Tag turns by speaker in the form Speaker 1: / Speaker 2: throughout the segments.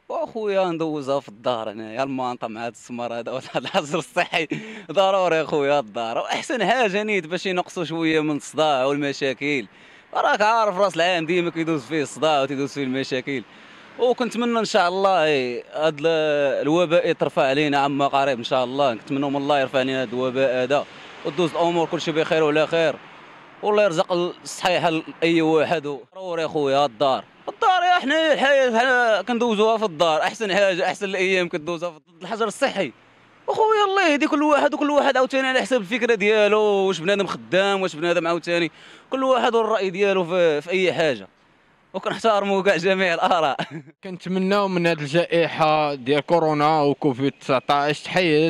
Speaker 1: واخويا ندوزها في الدار هنايا المانطا مع هاد السمر هذا ولا هاد الحجر الصحي. ضروري اخويا الدار، واحسن حاجه نيت باش ينقصوا شويه من الصداع والمشاكل. راك عارف راس العام ديما كيدوز فيه الصداع وتيدوز فيه المشاكل. وكنتمنى ان شاء الله هاد الوباء يترفع علينا عما قريب ان شاء الله. نتمنى من الله يرفع علينا هاد الوباء هذا وتدوز الامور كلشي بخير وعلى خير، والله يرزق الصحيحه لاي واحد. ضروري اخويا الدار يا حنا الحياه حنا كندوزوها في الدار. احسن حاجه، احسن الايام كدوزها في الحجر الصحي. اخويا الله يهدي كل واحد، وكل واحد عاوتاني على حسب الفكره ديالو، واش بنادم خدام واش بنادم عاوتاني كل واحد والراي ديالو في اي حاجه، وكنحتارموا كاع جميع الاراء.
Speaker 2: كنتمناو من هذه الجائحة ديال كورونا وكوفيد 19 تحيد،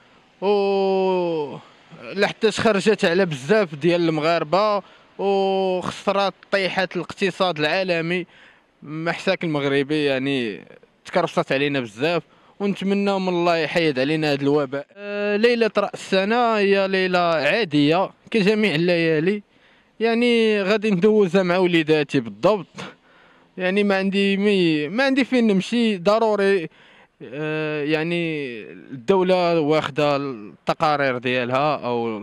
Speaker 2: و لحتاش خرجت على بزاف ديال المغاربة وخسرات طيحات الاقتصاد العالمي. محساك المغربي يعني تكرفصت علينا بزاف، ونتمنى من الله يحيد علينا هذا الوباء. ليلة رأس السنة هي ليلة عادية كجميع الليالي، يعني غادي ندوزها مع وليداتي بالضبط. يعني ما عندي فين نمشي ضروري. يعني الدولة واخدة التقارير ديالها او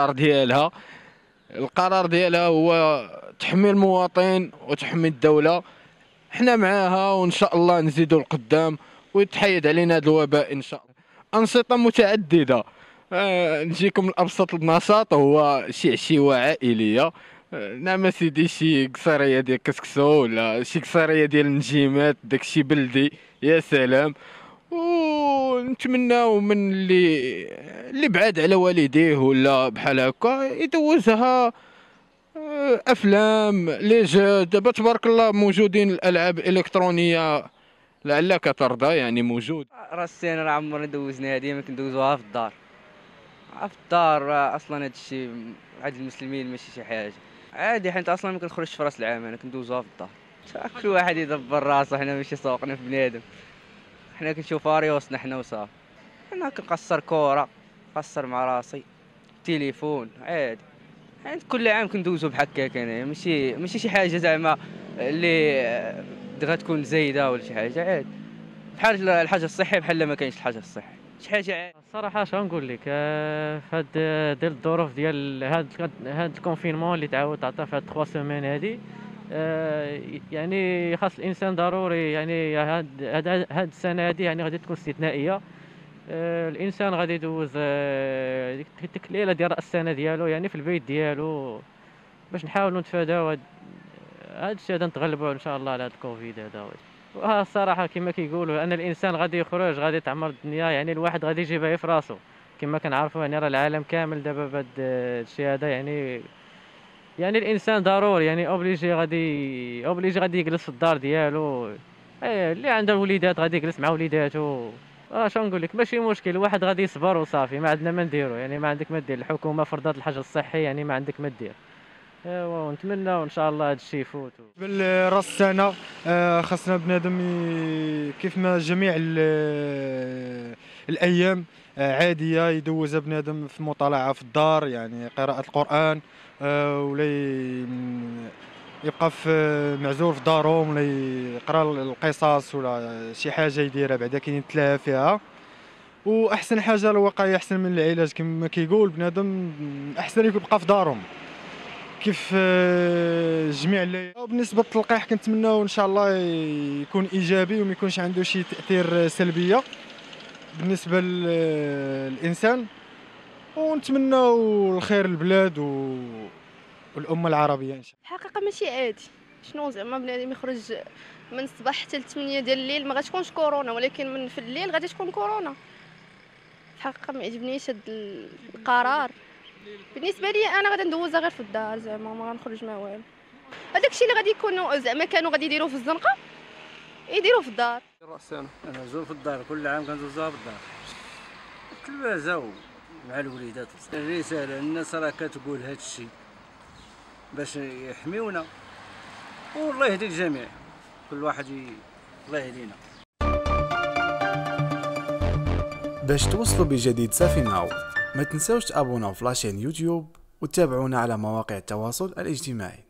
Speaker 2: القرار ديالها هو تحمي المواطن وتحمي الدولة. حنا معاها وان شاء الله نزيدوا القدام ويتحيد علينا هذا الوباء ان شاء الله. أنشطة متعددة. نجيكم الأبسط النشاط هو شي عشيوة عائلية. نعم سيدي، شي قصرية ديال كسكسو ولا شي قصرية ديال النجيمات، داكشي بلدي يا سلام. ونتمناو من اللي بعاد على والديه ولا بحال هكا يدوزها افلام لي جو. دابا تبارك الله موجودين الالعاب الالكترونيه، لعلك ترضى يعني موجود.
Speaker 3: راس السنة راه عمرنا دوزناها، ديما كندوزوها في الدار. في الدار اصلا هادشي عند المسلمين ماشي شي حاجه عادي، حيت اصلا ما كنخرجش في راس العام، انا كندوزوها في الدار. كل واحد يدبر راسو، حنا ماشي سوقنا في بنادم، حنا كنشوفها ريوسنا حنا وصافي. انا كنقصر كوره، نقصر مع راسي تليفون عادي. حيت كل عام كندوزو بحكاك انايا، ماشي شي حاجه زعما اللي غتكون زايده ولا شي حاجه عادي. بحال الحاجه الصحي بحال ما كاينش الحاجه الصحي، شي حاجه عادي.
Speaker 4: الصراحه اش غنقول لك، في هاد ديال الظروف ديال هاد الكونفينمون اللي تعاود تعطى في هاد 3 سيمين هادي، يعني خاص الانسان ضروري يعني هاد السنه هادي يعني غادي تكون استثنائيه. الانسان غادي يدوز ديك الليله ديال راس السنه ديالو يعني في البيت ديالو، باش نحاولوا نتفاداو هاد الشيء هذا، نتغلبوا ان شاء الله على هاد الكوفيد هذا. الصراحه كما كيقولوا ان الانسان غادي يخرج غادي تعمر الدنيا، يعني الواحد غادي يجيبها في راسو. كما كنعرفوا يعني راه العالم كامل دابا بهذا الشيء هذا، يعني الانسان ضروري يعني اوبليجي غادي يجلس في الدار ديالو. اللي عنده وليدات غادي يجلس مع وليداتو. شنو نقول لك، ماشي مشكل، الواحد غادي يصبر وصافي، ما عندنا ما نديرو، يعني ما عندك ما دير، الحكومه فرضت الحجر الصحي يعني ما عندك ما دير. ايوا ونتمنى ان شاء الله هذا الشيء يفوت.
Speaker 5: بالراس السنه خاصنا بنادم كيف ما جميع الايام عاديه يدوزها بنادم في مطالعه في الدار، يعني قراءه القران، ولا يبقى في معزول في دارهم، ولا يقرا القصص ولا شي حاجه يديرها بعدا كاين يتلاها فيها. واحسن حاجه الوقايه احسن من العلاج كما كيقول بنادم، احسن يبقى في دارهم كيف جميع اللي. بالنسبه للتلقيح كنتمناو ان شاء الله يكون ايجابي وما يكونش عنده شي تاثير سلبيه بالنسبه للانسان، ونتمناو الخير للبلاد والامه العربيه ان شاء الله.
Speaker 6: الحقيقه ماشي عادي، شنو زعما بنادم يخرج من الصباح حتى ل 8 ديال الليل، ما غاتكونش كورونا، ولكن من في الليل غادي تكون كورونا. الحقيقه ما عجبنيش هذا القرار. بالنسبه لي انا غادي ندوزها غير في الدار، زعما ما غنخرج ما والو. هذاك الشيء اللي غادي يكونوا زعما كانوا غادي يديروه في الزنقه يديروه في الدار.
Speaker 7: انا زور في الدار، كل عام كندوزها في الدار التلفازه مع الوليدات. الرساله الناس راه كتقول هذا الشيء باش يحميونا، والله يهدي الجميع، كل واحد الله يهدينا.
Speaker 8: باش توصلوا بجديد صافي ناو، ما تنساوش تابوناو في لاشين يوتيوب وتتابعونا على مواقع التواصل الاجتماعي.